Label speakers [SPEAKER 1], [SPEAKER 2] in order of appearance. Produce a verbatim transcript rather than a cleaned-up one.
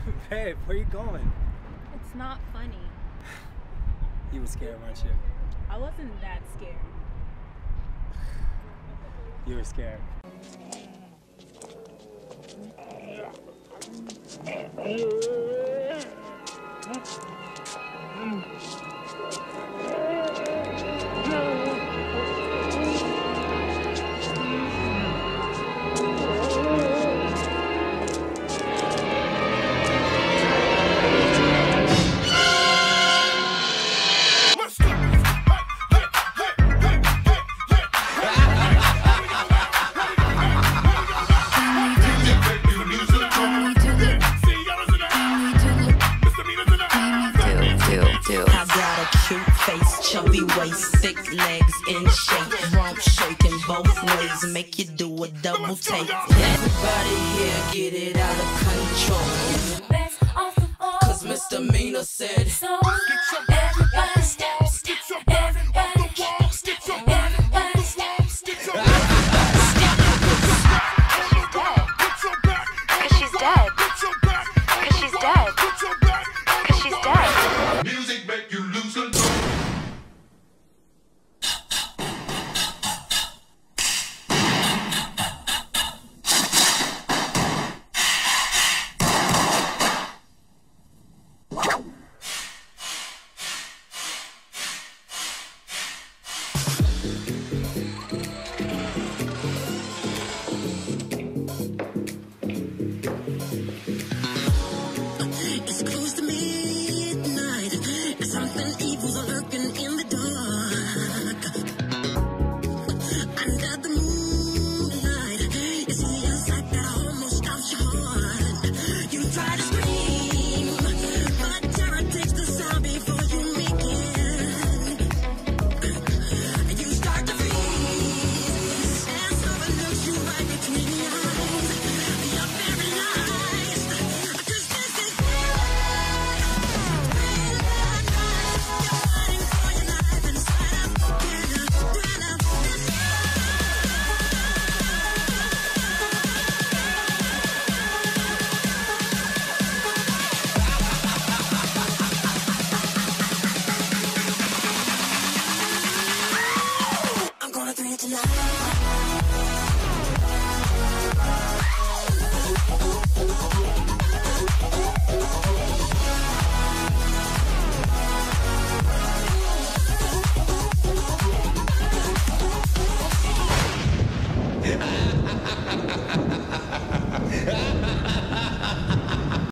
[SPEAKER 1] Babe, where you going?
[SPEAKER 2] It's not funny.
[SPEAKER 1] You were scared, weren't you?
[SPEAKER 2] I wasn't that scared.
[SPEAKER 1] You were scared.
[SPEAKER 3] I got a cute face, chubby waist, thick legs in shape, rump shaking both ways, make you do a double take. Everybody here